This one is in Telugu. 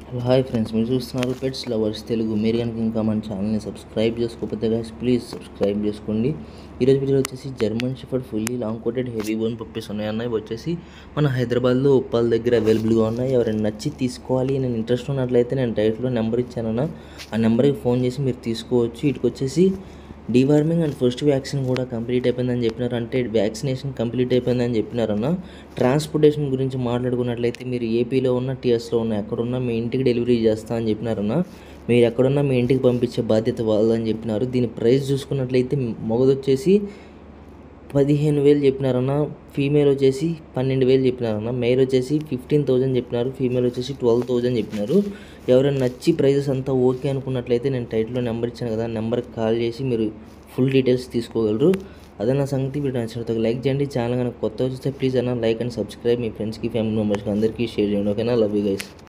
హలో హాయ్ ఫ్రెండ్స్, మీరు చూస్తున్నారు పెట్స్ లవర్స్ తెలుగు. మీరు కనుక ఇంకా మన ఛానల్ని సబ్స్క్రైబ్ చేసుకోకపోతే గైస్ ప్లీజ్ సబ్స్క్రైబ్ చేసుకోండి. ఈరోజు వీడియో వచ్చేసి German shepherd fully long coated heavy bone puppies ఉన్నాయి. ఇవి వచ్చేసి మన హైదరాబాద్లో ఉప్పాల దగ్గర అవైలబుల్గా ఉన్నాయి. ఎవరైనా నచ్చి తీసుకోవాలి, నేను ఇంట్రెస్ట్ ఉన్నట్లయితే నేను టైటిల్లో నెంబర్ ఇచ్చానన్నా, ఆ నెంబర్కి ఫోన్ చేసి మీరు తీసుకోవచ్చు. వీటికి వచ్చేసి డీవార్మింగ్ అండ్ ఫస్ట్ వ్యాక్సిన్ కూడా కంప్లీట్ అయిపోయిందని చెప్పినారు. అంటే వ్యాక్సినేషన్ కంప్లీట్ అయిపోయిందని చెప్పినారన్న. ట్రాన్స్పోర్టేషన్ గురించి మాట్లాడుకున్నట్లయితే మీరు ఏపీలో ఉన్న, టీఎస్లో ఉన్న, ఎక్కడున్నా మీ ఇంటికి డెలివరీ చేస్తా అని చెప్పినారన్న. మీరు ఎక్కడున్నా మీ ఇంటికి పంపించే బాధ్యత వాళ్ళదని చెప్పినారు. దీని ప్రైస్ చూసుకున్నట్లయితే మొగదు వచ్చేసి 15,000 చెప్పినారన్న, ఫీమేల్ వచ్చేసి 12,000 చెప్పినారన్న, మేల్ వచ్చేసి 15,000 చెప్పినారు, ఫీమేల్ వచ్చేసి 12,000 చెప్పినారు. ఎవరైనా నచ్చి ప్రైజెస్ అంతా ఓకే అనుకున్నట్లయితే నేను టైటిల్లో నెంబర్ ఇచ్చాను కదా, నెంబర్కి కాల్ చేసి మీరు ఫుల్ డీటెయిల్స్ తీసుకోగలరు. అదే నా సంగతి. వీడియో నచ్చినట్టు లైక్ చేయండి. ఛానల్ కనుక కొత్త వస్తే ప్లీజ్ అన్న లైక్ అండ్ సబ్స్క్రైబ్. మీ ఫ్రెండ్స్కి, ఫ్యామిలీ మెంబర్స్కి అందరికీ షేర్ చేయండి. ఓకేనా? Love you guys.